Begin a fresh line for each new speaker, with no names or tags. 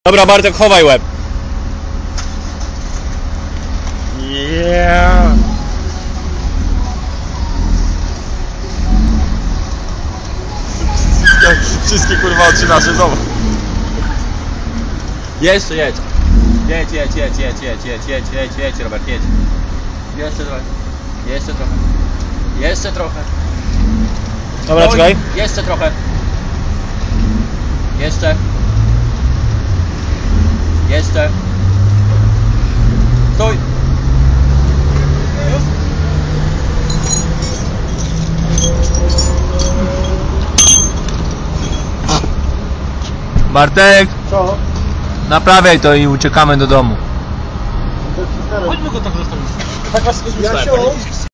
Dobra, Bartek, chowaj łeb.
Yeah. Wszystkie kurwa oczy nasze, zobacz.
Jeszcze jedź. Jedź, Robert, jedź. Jeszcze trochę. Jeszcze trochę. Jeszcze trochę.
Dobra, czekaj.
Jeszcze trochę. Jeszcze. Jeszcze. Stój.
Bartek,
Co?
naprawiaj to i uciekamy do domu.
Chodźmy go tak zostawić.
Tak was myślałem.